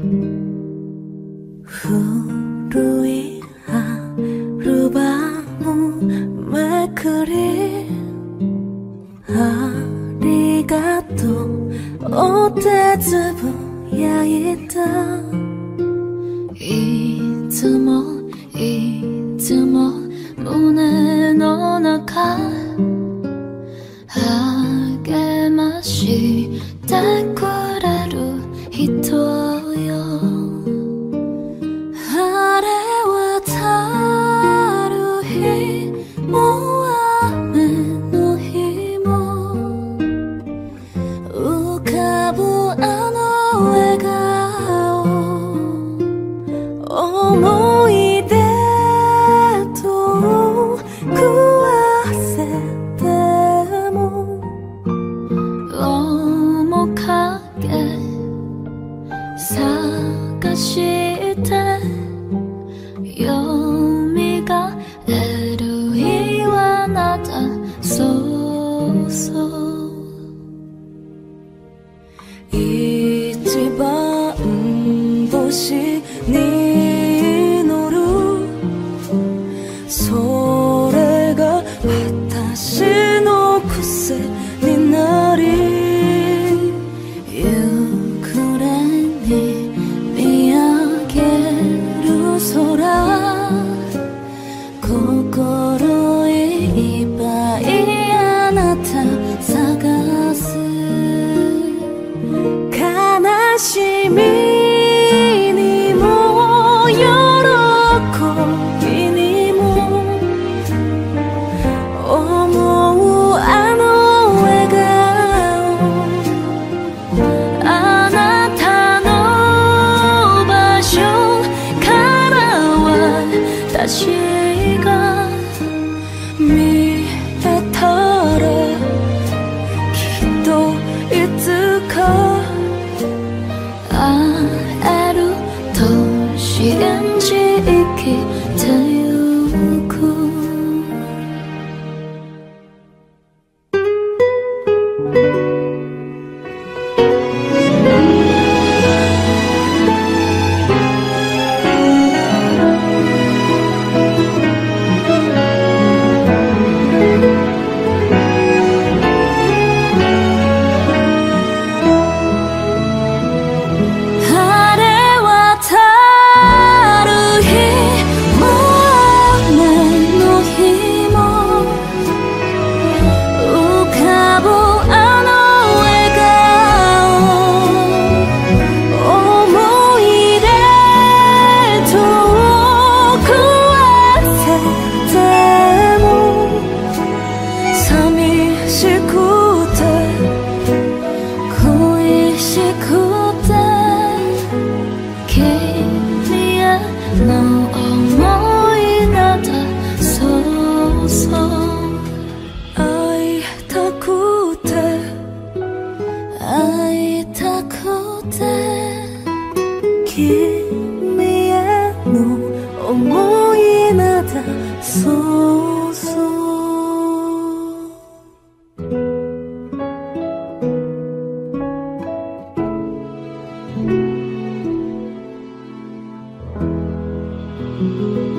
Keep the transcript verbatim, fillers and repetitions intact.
古いアルバムめくりありがとうお手つぶやいたいつもいつも胸の中励ましてくれる人よ晴れ渡る日も雨の日も浮かぶあの笑顔思い出と食わせても面影探してよみがえる日はなたそうそう一番星に乗るそれが私の癖になりゆっくりに見上げる空心いっぱいあなた探す悲しみにも喜びにも思うあの笑顔あなたの場所から私が見えたらきっといつか会えると信じ生きてゆく君への思いなだそうそう